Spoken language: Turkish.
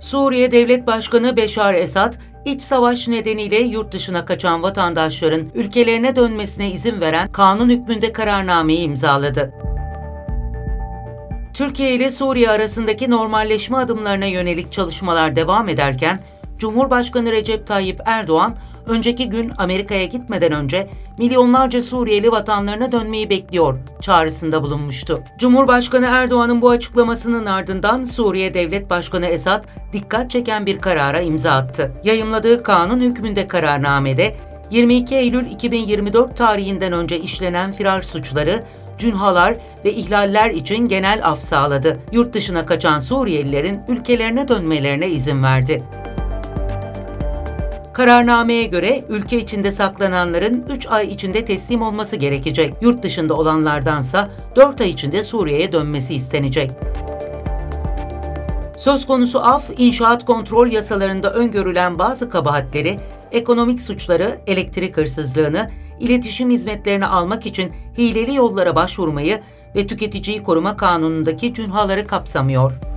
Suriye Devlet Başkanı Beşar Esad, iç savaş nedeniyle yurt dışına kaçan vatandaşların ülkelerine dönmesine izin veren kanun hükmünde kararnameyi imzaladı. Türkiye ile Suriye arasındaki normalleşme adımlarına yönelik çalışmalar devam ederken, Cumhurbaşkanı Recep Tayyip Erdoğan, önceki gün Amerika'ya gitmeden önce milyonlarca Suriyeli vatanlarına dönmeyi bekliyor çağrısında bulunmuştu. Cumhurbaşkanı Erdoğan'ın bu açıklamasının ardından Suriye Devlet Başkanı Esad dikkat çeken bir karara imza attı. Yayımladığı kanun hükmünde kararnamede 22 Eylül 2024 tarihinden önce işlenen firar suçları, cünhalar ve ihlaller için genel af sağladı. Yurt dışına kaçan Suriyelilerin ülkelerine dönmelerine izin verdi. Kararnameye göre ülke içinde saklananların 3 ay içinde teslim olması gerekecek. Yurt dışında olanlardansa 4 ay içinde Suriye'ye dönmesi istenecek. Söz konusu af, inşaat kontrol yasalarında öngörülen bazı kabahatleri, ekonomik suçları, elektrik hırsızlığını, iletişim hizmetlerini almak için hileli yollara başvurmayı ve tüketiciyi koruma kanunundaki cünhaları kapsamıyor.